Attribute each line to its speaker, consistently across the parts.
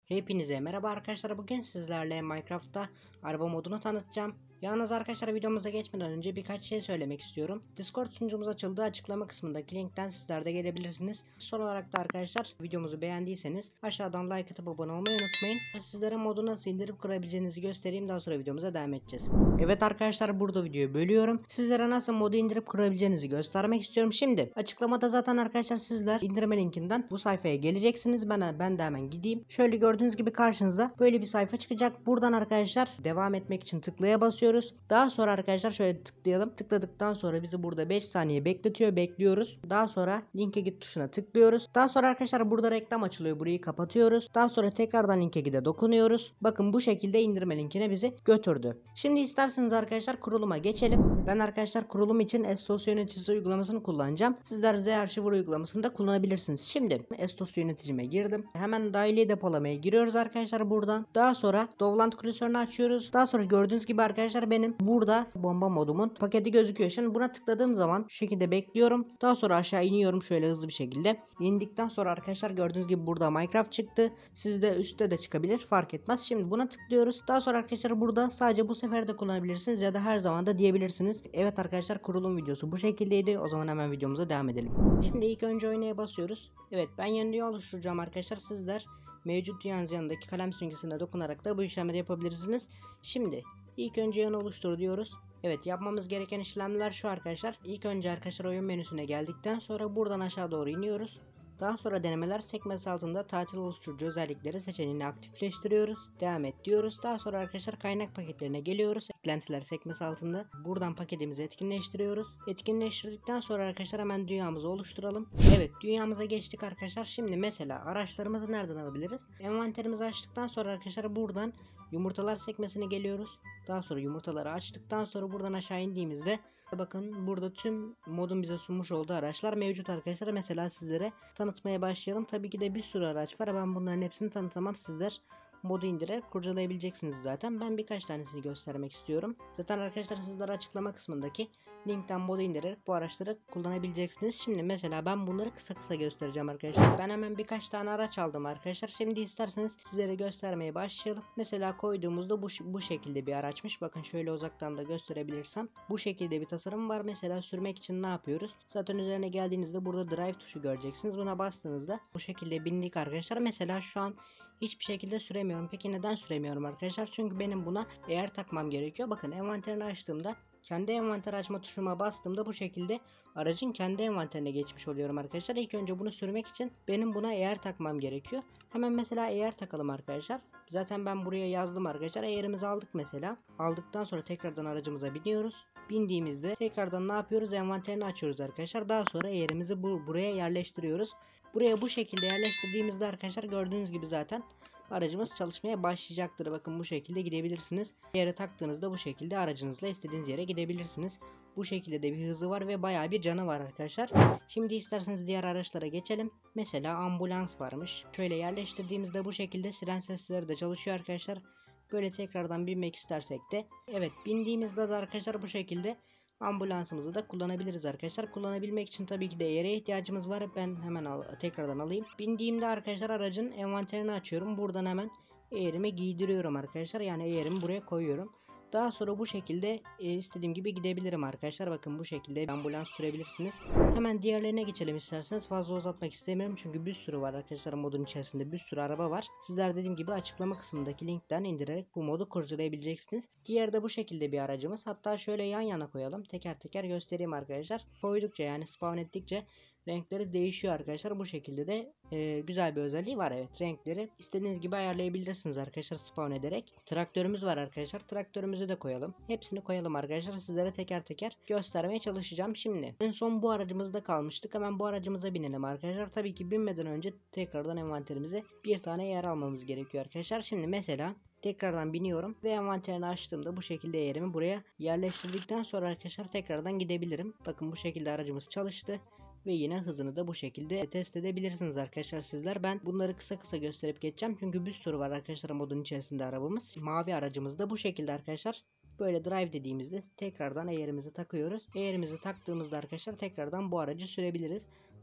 Speaker 1: Hepinize merhaba arkadaşlar. Bugün sizlerle Minecraft'ta araba modunu tanıtacağım. Yalnız arkadaşlar videomuza geçmeden önce birkaç şey söylemek istiyorum. Discord sunucumuz açıldı. Açıklama kısmındaki linkten sizler de gelebilirsiniz. Son olarak da arkadaşlar videomuzu beğendiyseniz aşağıdan like atıp abone olmayı unutmayın. Sizlere modu nasıl indirip kurabileceğinizi göstereyim. Daha sonra videomuza devam edeceğiz. Evet arkadaşlar, burada videoyu bölüyorum. Sizlere nasıl modu indirip kurabileceğinizi göstermek istiyorum. Şimdi açıklamada zaten arkadaşlar sizler indirme linkinden bu sayfaya geleceksiniz. Ben de hemen gideyim. Şöyle gördüğünüz gibi karşınıza böyle bir sayfa çıkacak. Buradan arkadaşlar devam etmek için tıklaya basıyoruz. Daha sonra arkadaşlar şöyle tıklayalım. Tıkladıktan sonra bizi burada 5 saniye bekletiyor. Bekliyoruz. Daha sonra linke git tuşuna tıklıyoruz. Daha sonra arkadaşlar burada reklam açılıyor. Burayı kapatıyoruz. Daha sonra tekrardan linke gide dokunuyoruz. Bakın bu şekilde indirme linkine bizi götürdü. Şimdi isterseniz arkadaşlar kuruluma geçelim. Ben arkadaşlar kurulum için STOS yöneticisi uygulamasını kullanacağım. Sizler Z-Archiver uygulamasını da kullanabilirsiniz. Şimdi STOS yöneticime girdim. Hemen dahili depolamaya giriyoruz arkadaşlar buradan. Daha sonra Dovland klasörünü açıyoruz. Daha sonra gördüğünüz gibi arkadaşlar benim burada bomba modumun paketi gözüküyor. Şimdi buna tıkladığım zaman şu şekilde bekliyorum. Daha sonra aşağı iniyorum şöyle hızlı bir şekilde. İndikten sonra arkadaşlar gördüğünüz gibi burada Minecraft çıktı. Sizde üstte de çıkabilir, fark etmez. Şimdi buna tıklıyoruz. Daha sonra arkadaşlar burada sadece bu sefer de kullanabilirsiniz ya da her zaman da diyebilirsiniz. Evet arkadaşlar, kurulum videosu bu şekildeydi. O zaman hemen videomuza devam edelim. Şimdi ilk önce oynaya basıyoruz. Evet, ben yeni dünya oluşturacağım arkadaşlar. Sizler mevcut dünyanın yanındaki kalem simgesine dokunarak da bu işlemleri yapabilirsiniz. Şimdi ilk önce yan oluştur diyoruz. Evet, yapmamız gereken işlemler şu arkadaşlar. İlk önce arkadaşlar oyun menüsüne geldikten sonra buradan aşağı doğru iniyoruz. Daha sonra denemeler sekmesi altında tatil oluşturucu özellikleri seçeneğini aktifleştiriyoruz. Devam et diyoruz. Daha sonra arkadaşlar kaynak paketlerine geliyoruz. Eklentiler sekmesi altında buradan paketimizi etkinleştiriyoruz. Etkinleştirdikten sonra arkadaşlar hemen dünyamızı oluşturalım. Evet, dünyamıza geçtik arkadaşlar. Şimdi mesela araçlarımızı nereden alabiliriz? Envanterimizi açtıktan sonra arkadaşlar buradan yumurtalar sekmesine geliyoruz. Daha sonra yumurtaları açtıktan sonra buradan aşağı indiğimizde bakın burada tüm modun bize sunmuş olduğu araçlar mevcut arkadaşlar. Mesela sizlere tanıtmaya başlayalım. Tabii ki de bir sürü araç var. Ben bunların hepsini tanıtamam. Sizler modu indirerek kurcalayabileceksiniz zaten. Ben birkaç tanesini göstermek istiyorum. Zaten arkadaşlar sizler açıklama kısmındaki linkten modu indirerek bu araçları kullanabileceksiniz. Şimdi mesela ben bunları kısa kısa göstereceğim arkadaşlar. Ben hemen birkaç tane araç aldım arkadaşlar. Şimdi isterseniz sizlere göstermeye başlayalım. Mesela koyduğumuzda bu şekilde bir araçmış. Bakın şöyle uzaktan da gösterebilirsem. Bu şekilde bir tasarım var. Mesela sürmek için ne yapıyoruz? Zaten üzerine geldiğinizde burada drive tuşu göreceksiniz. Buna bastığınızda bu şekilde bindik arkadaşlar. Mesela şu an hiçbir şekilde süremiyorum. Peki neden süremiyorum arkadaşlar? Çünkü benim buna eğer takmam gerekiyor. Bakın envanterini açtığımda kendi envanter açma tuşuma bastığımda bu şekilde aracın kendi envanterine geçmiş oluyorum arkadaşlar. İlk önce bunu sürmek için benim buna eğer takmam gerekiyor. Hemen mesela eğer takalım arkadaşlar. Zaten ben buraya yazdım arkadaşlar. Eğerimizi aldık mesela. Aldıktan sonra tekrardan aracımıza biniyoruz. Bindiğimizde tekrardan ne yapıyoruz? Envanterini açıyoruz arkadaşlar. Daha sonra eğerimizi buraya yerleştiriyoruz. Buraya bu şekilde yerleştirdiğimizde arkadaşlar gördüğünüz gibi zaten aracımız çalışmaya başlayacaktır. Bakın bu şekilde gidebilirsiniz. Yere taktığınızda bu şekilde aracınızla istediğiniz yere gidebilirsiniz. Bu şekilde de bir hızı var ve bayağı bir canı var arkadaşlar. Şimdi isterseniz diğer araçlara geçelim. Mesela ambulans varmış. Şöyle yerleştirdiğimizde bu şekilde siren sesleri de çalışıyor arkadaşlar. Böyle tekrardan binmek istersek de. Evet, bindiğimizde de arkadaşlar bu şekilde ambulansımızı da kullanabiliriz arkadaşlar. Kullanabilmek için tabii ki de yere ihtiyacımız var. Ben hemen tekrardan alayım. Bindiğimde arkadaşlar aracın envanterini açıyorum. Buradan hemen eğerimi giydiriyorum arkadaşlar. Yani eğerimi buraya koyuyorum. Daha sonra bu şekilde istediğim gibi gidebilirim arkadaşlar. Bakın bu şekilde ambulans sürebilirsiniz. Hemen diğerlerine geçelim isterseniz. Fazla uzatmak istemiyorum çünkü bir sürü var arkadaşlar, modun içerisinde bir sürü araba var. Sizler dediğim gibi açıklama kısmındaki linkten indirerek bu modu kurcalayabileceksiniz. Diğer de bu şekilde bir aracımız. Hatta şöyle yan yana koyalım. Teker teker göstereyim arkadaşlar. Koydukça yani spawn ettikçe renkleri değişiyor arkadaşlar. Bu şekilde de güzel bir özelliği var. Evet, renkleri istediğiniz gibi ayarlayabilirsiniz arkadaşlar spawn ederek. Traktörümüz var arkadaşlar. Traktörümüzü de koyalım. Hepsini koyalım arkadaşlar. Sizlere teker teker göstermeye çalışacağım. Şimdi en son bu aracımızda kalmıştık. Hemen bu aracımıza binelim arkadaşlar. Tabii ki binmeden önce tekrardan envanterimize bir tane yer almamız gerekiyor arkadaşlar. Şimdi mesela tekrardan biniyorum ve envanterini açtığımda bu şekilde yerimi buraya yerleştirdikten sonra arkadaşlar tekrardan gidebilirim. Bakın bu şekilde aracımız çalıştı. Ve yine hızını da bu şekilde test edebilirsiniz arkadaşlar sizler. Ben bunları kısa kısa gösterip geçeceğim. Çünkü bir sürü var arkadaşlar modun içerisinde arabamız. Mavi aracımız da bu şekilde arkadaşlar. Böyle drive dediğimizde tekrardan eğerimizi takıyoruz. Eğerimizi taktığımızda arkadaşlar tekrardan bu aracı sürebiliriz.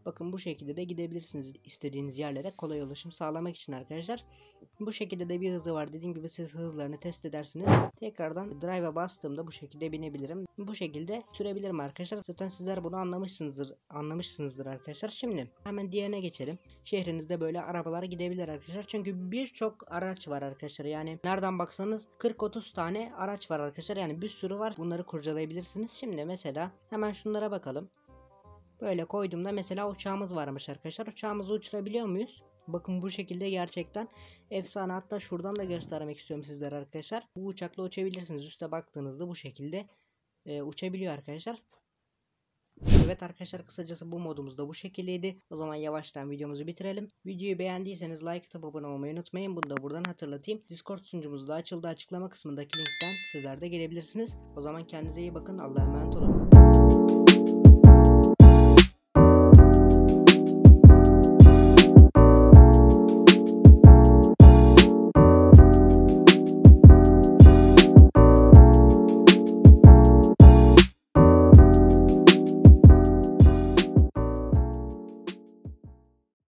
Speaker 1: Bakın bu şekilde de gidebilirsiniz istediğiniz yerlere kolay ulaşım sağlamak için arkadaşlar. Bu şekilde de bir hızı var. Dediğim gibi siz hızlarını test edersiniz. Tekrardan drive'a bastığımda bu şekilde binebilirim. Bu şekilde sürebilirim arkadaşlar. Zaten sizler bunu anlamışsınızdır arkadaşlar. Şimdi hemen diğerine geçelim. Şehrinizde böyle arabalar gidebilir arkadaşlar. Çünkü birçok araç var arkadaşlar. Yani nereden baksanız 40-30 tane araç var arkadaşlar. Yani bir sürü var. Bunları kurcalayabilirsiniz. Şimdi mesela hemen şunlara bakalım. Böyle koyduğumda mesela uçağımız varmış arkadaşlar. Uçağımızı uçurabiliyor muyuz? Bakın bu şekilde gerçekten efsane. Hatta şuradan da göstermek istiyorum sizlere arkadaşlar. Bu uçakla uçabilirsiniz. Üste baktığınızda bu şekilde uçabiliyor arkadaşlar. Evet arkadaşlar, kısacası bu modumuz da bu şekildeydi. O zaman yavaştan videomuzu bitirelim. Videoyu beğendiyseniz like atıp abone olmayı unutmayın. Bunu da buradan hatırlatayım. Discord sunucumuz da açıldı. Açıklama kısmındaki linkten sizler de gelebilirsiniz. O zaman kendinize iyi bakın. Allah'a emanet olun.